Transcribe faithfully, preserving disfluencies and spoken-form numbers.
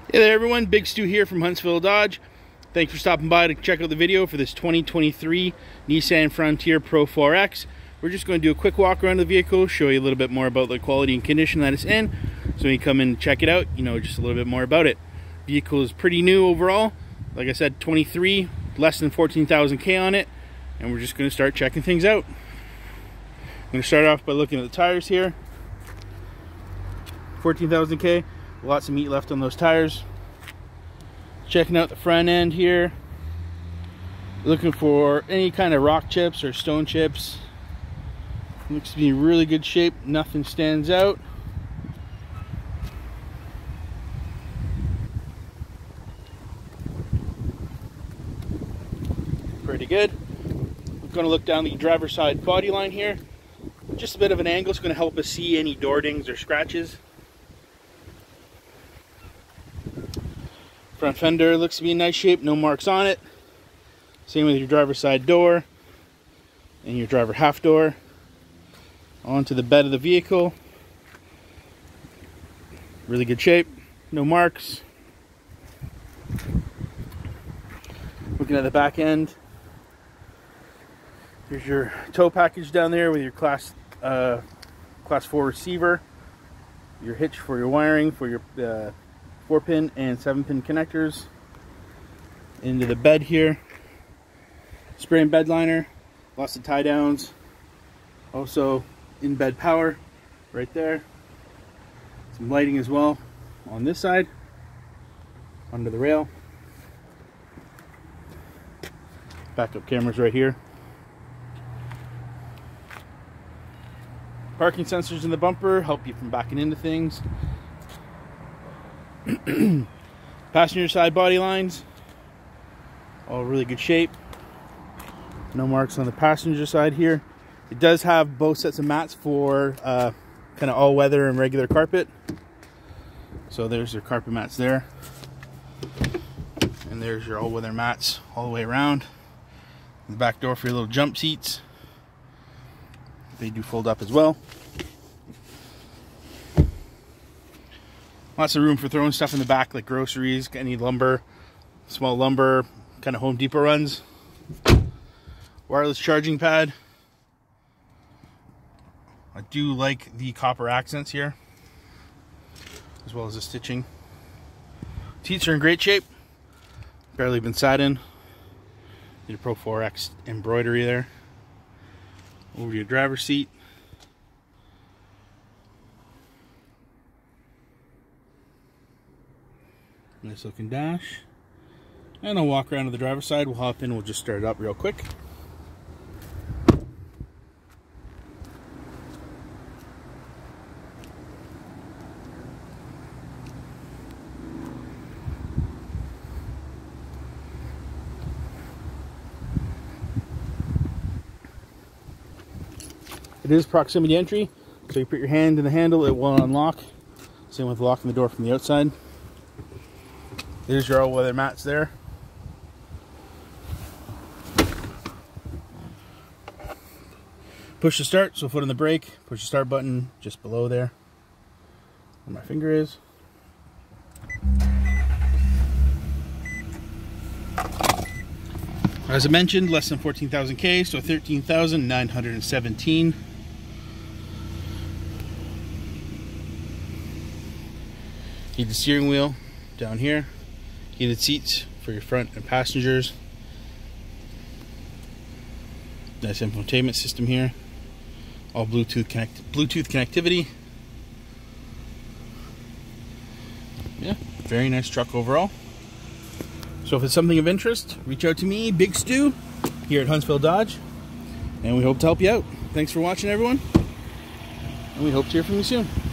Hey there everyone, Big Stu here from Huntsville Dodge. Thanks for stopping by to check out the video for this twenty twenty-three Nissan Frontier Pro four X. We're just going to do a quick walk around the vehicle, show you a little bit more about the quality and condition that it's in. So when you come and check it out, you know just a little bit more about it. Vehicle is pretty new overall. Like I said, twenty-three, less than fourteen thousand K on it. And we're just going to start checking things out. I'm going to start off by looking at the tires here. fourteen thousand K. Lots of meat left on those tires. Checking out the front end here. Looking for any kind of rock chips or stone chips. Looks to be in really good shape. Nothing stands out. Pretty good. I'm going to look down the driver's side body line here. Just a bit of an angle is going to help us see any door dings or scratches. Front fender looks to be in nice shape, no marks on it. Same with your driver's side door and your driver half door. Onto the bed of the vehicle. Really good shape, no marks. Looking at the back end, here's your tow package down there with your class uh, class four receiver, your hitch for your wiring for your uh, four pin and seven pin connectors. Into the bed here, spray and bed liner, lots of tie downs, also in bed power right there, some lighting as well on this side under the rail, backup cameras right here, parking sensors in the bumper help you from backing into things. Passenger side body lines, all really good shape. No marks on the passenger side here. It does have both sets of mats for uh, kind of all weather and regular carpet. So there's your carpet mats there. And there's your all weather mats all the way around. The back door for your little jump seats. They do fold up as well. Lots of room for throwing stuff in the back, like groceries, any lumber, small lumber, kind of Home Depot runs. Wireless charging pad. I do like the copper accents here, as well as the stitching. Seats are in great shape. Barely been sat in. Your Pro four X embroidery there. Over to your driver's seat. Nice looking dash. And I'll walk around to the driver's side. We'll hop in, we'll just start it up real quick. It is proximity entry, so you put your hand in the handle, it will unlock. Same with locking the door from the outside. There's your all-weather mats there. Push to start, so foot on the brake. Push the start button just below there, where my finger is. As I mentioned, less than fourteen thousand K, so thirteen thousand nine hundred seventeen. Heated steering wheel down here. Heated seats for your front and passengers. Nice infotainment system here. All Bluetooth connect Bluetooth connectivity. Yeah, very nice truck overall. So if it's something of interest, reach out to me, Big Stu, here at Huntsville Dodge, and we hope to help you out. Thanks for watching, everyone, and we hope to hear from you soon.